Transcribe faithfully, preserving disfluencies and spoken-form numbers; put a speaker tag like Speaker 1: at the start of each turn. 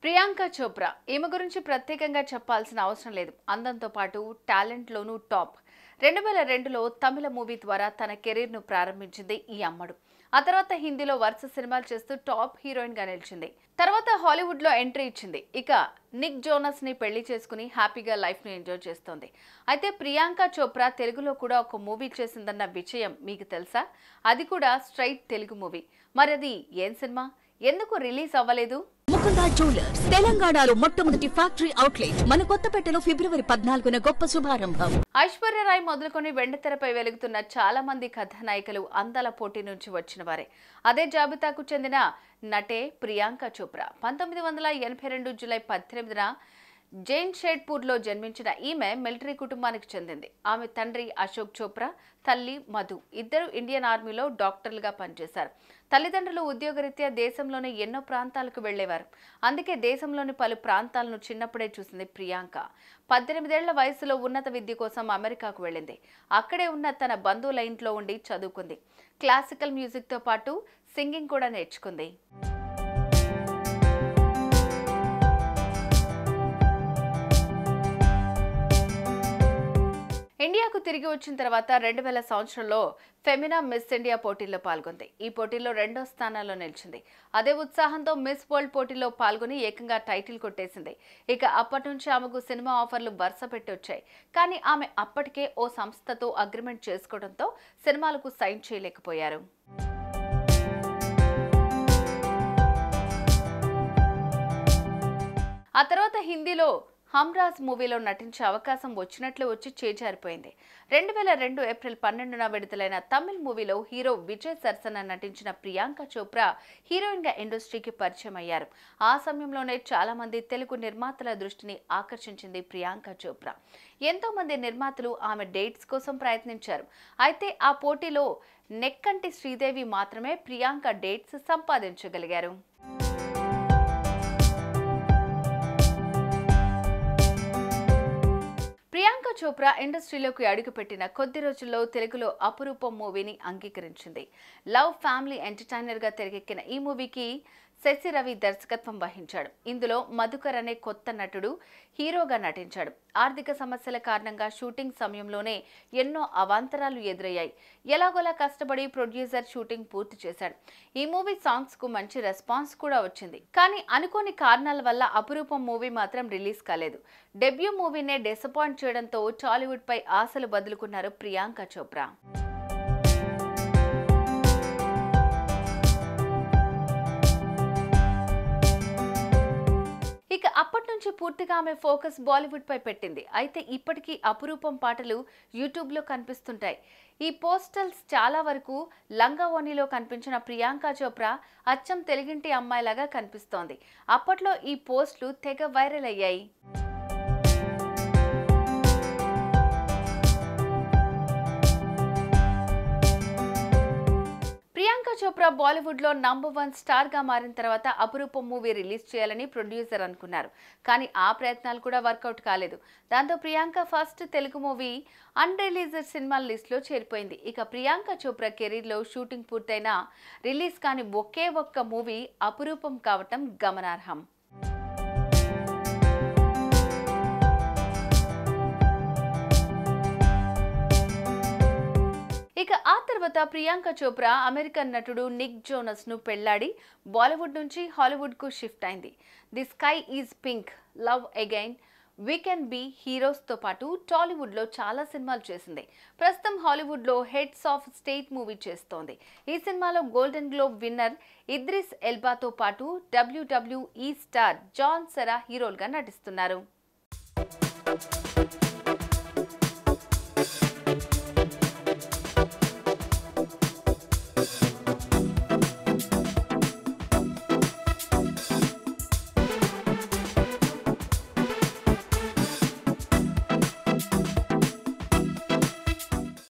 Speaker 1: ప్రియాంక చోప్రా ఈమె గురించి ప్రత్యేకంగా చెప్పాల్సిన అవసరం లేదు. అందంతో పాటు టాలెంట్ లోనూ టాప్. రెండు వేల రెండులో తమిళ మూవీ ద్వారా తన కెరీర్ ను ప్రారంభించింది ఈ అమ్మడు. ఆ తర్వాత హిందీలో వరుస సినిమాలు చేస్తూ టాప్ హీరోయిన్ గా నిలిచింది. తర్వాత హాలీవుడ్ లో ఎంట్రీ ఇచ్చింది. ఇక నిక్ జోనస్ ని పెళ్లి చేసుకుని హ్యాపీగా లైఫ్ ను ఎంజాయ్ చేస్తోంది. అయితే ప్రియాంక చోప్రా తెలుగులో కూడా ఒక మూవీ చేసిందన్న విషయం మీకు తెలుసా? అది కూడా స్ట్రైట్ తెలుగు మూవీ. మరి అది ఏం సినిమా? ఎందుకు రిలీజ్ అవ్వలేదు?
Speaker 2: ముకుందా జ్యువెలర్స్ తెలంగాణలో మొట్టమొదటి ఫ్యాక్టరీ అవుట్లెట్ మన కొత్తపేటలో ఫిబ్రవరి పద్నాలుగున గొప్ప శుభారంభం.
Speaker 1: ఐశ్వర్యరాయ్ మొదలుకొని వెండితెరపై వెలుగుతున్న చాలా మంది కథానాయికలు అందాల పోటీ నుంచి వచ్చిన వారే. అదే జాబితాకు చెందిన నటే ప్రియాంక చోప్రా. పంతొమ్మిది వందల ఎనభై రెండు జూలై పద్దెనిమిదిన జైన్షెడ్పూర్ లో జన్మించిన ఈమె మిలిటరీ కుటుంబానికి చెందింది. ఆమె తండ్రి అశోక్ చోప్రా, తల్లి మధు ఇద్దరు ఇండియన్ ఆర్మీలో డాక్టర్లుగా పనిచేశారు. తల్లిదండ్రులు ఉద్యోగరీత్యా దేశంలోని ఎన్నో ప్రాంతాలకు వెళ్లేవారు. అందుకే దేశంలోని పలు ప్రాంతాలను చిన్నప్పుడే చూసింది ప్రియాంక. పద్దెనిమిదేళ్ల వయసులో ఉన్నత విద్య కోసం అమెరికాకు వెళ్ళింది. అక్కడే ఉన్న తన బంధువుల ఇంట్లో ఉండి చదువుకుంది. క్లాసికల్ మ్యూజిక్ తో పాటు సింగింగ్ కూడా నేర్చుకుంది. ఇండియాకు తిరిగి వచ్చిన తర్వాత రెండు వేల సంవత్సరంలో ఫెమినా మిస్ ఇండియా పోటీల్లో పాల్గొంది. ఈ పోటీల్లో రెండో స్థానాల్లో నిలిచింది. అదే ఉత్సాహంతో మిస్ వరల్డ్ పోటీలో పాల్గొని ఏకంగా టైటిల్ కొట్టేసింది. ఇక అప్పటి నుంచి ఆమెకు సినిమా ఆఫర్లు వరుస పెట్టి వచ్చాయి. కానీ ఆమె అప్పటికే ఓ సంస్థతో అగ్రిమెంట్ చేసుకోవడంతో సినిమాలకు సైన్ చేయలేకపోయారు. ఆ తర్వాత హిందీలో హమ్రాజ్ మూవీలో నటించే అవకాశం వచ్చినట్లు వచ్చి చేజారిపోయింది. రెండు వేల రెండు ఏప్రిల్ పన్నెండున విడుదలైన తమిళ్ మూవీలో హీరో విజయ్ సరసన నటించిన ప్రియాంక చోప్రా హీరోయిన్ గా ఇండస్ట్రీకి పరిచయం అయ్యారు. ఆ సమయంలోనే చాలా మంది తెలుగు నిర్మాతల దృష్టిని ఆకర్షించింది ప్రియాంక చోప్రా. ఎంతో మంది నిర్మాతలు ఆమె డేట్స్ కోసం ప్రయత్నించారు. అయితే ఆ పోటీలో నెక్కంటి శ్రీదేవి మాత్రమే ప్రియాంక డేట్స్ సంపాదించగలిగారు. ప్రియాంక చోప్రా ఇండస్ట్రీలోకి అడుగుపెట్టిన కొద్ది రోజుల్లో తెలుగులో అపురూపం మూవీని అంగీకరించింది. లవ్ ఫ్యామిలీ ఎంటర్టైనర్ గా తెరకెక్కిన ఈ మూవీకి శశి రవి దర్శకత్వం వహించాడు. ఇందులో మధుకర్ అనే కొత్త నటుడు హీరోగా నటించాడు. ఆర్థిక సమస్యల కారణంగా షూటింగ్ సమయంలోనే ఎన్నో అవాంతరాలు ఎదురయ్యాయి. ఎలాగోలా కష్టపడి ప్రొడ్యూసర్ షూటింగ్ పూర్తి చేశాడు. ఈ మూవీ సాంగ్స్ కు మంచి రెస్పాన్స్ కూడా వచ్చింది. కానీ అనుకోని కారణాల వల్ల అపురూపం మూవీ మాత్రం రిలీజ్ కాలేదు. డెబ్యూ మూవీనే డిసప్పాయింట్ చేయడంతో టాలీవుడ్ పై ఆశలు వదులుకున్నారు ప్రియాంక చోప్రా. ఇక అప్పటి నుంచి పూర్తిగా ఆమె ఫోకస్ బాలీవుడ్ పై పెట్టింది. అయితే ఇప్పటికీ అపురూపం పాటలు యూట్యూబ్ లో కనిపిస్తుంటాయి. ఈ పోస్టల్స్ చాలా వరకు లంగా ఓణిలో కనిపించిన ప్రియాంక చోప్రా అచ్చం తెలుగింటి అమ్మాయిలాగా కనిపిస్తోంది. అప్పట్లో ఈ పోస్టులు తెగ వైరల్ అయ్యాయి. ప్రియాంక చోప్రా బాలీవుడ్ లో నంబర్ వన్ స్టార్ గా మారిన తర్వాత అపురూపం మూవీ రిలీజ్ చేయాలని ప్రొడ్యూసర్ అనుకున్నారు. కానీ ఆ ప్రయత్నాలు కూడా వర్కౌట్ కాలేదు. దాంతో Priyanka first Telugu movie unreleased సినిమాల లిస్ట్ లో చేరిపోయింది. ఇక ప్రియాంక చోప్రా కెరీర్ లో షూటింగ్ పూర్తయినా రిలీజ్ కాని ఒకే ఒక్క మూవీ అపురూపం కావటం గమనార్హం. ఇక ఆ తర్వాత ప్రియాంక చోప్రా అమెరికన్ నటుడు నిక్ జోనస్ ను పెళ్లాడి బాలీవుడ్ నుంచి హాలీవుడ్ కు షిఫ్ట్ అయింది. The sky is pink, love again, we can be heroes తో పాటు టాలీవుడ్ లో చాలా సినిమాలు చేసింది. ప్రస్తుతం హాలీవుడ్ లో హెడ్స్ ఆఫ్ స్టేట్ మూవీ చేస్తోంది. ఈ సినిమాలో గోల్డెన్ గ్లోబ్ విన్నర్ ఇద్రిస్ ఎల్బాతో పాటు డబ్ల్యూడబ్ల్యూఈ స్టార్ జాన్ సెరా హీరోలుగా నటిస్తున్నారు.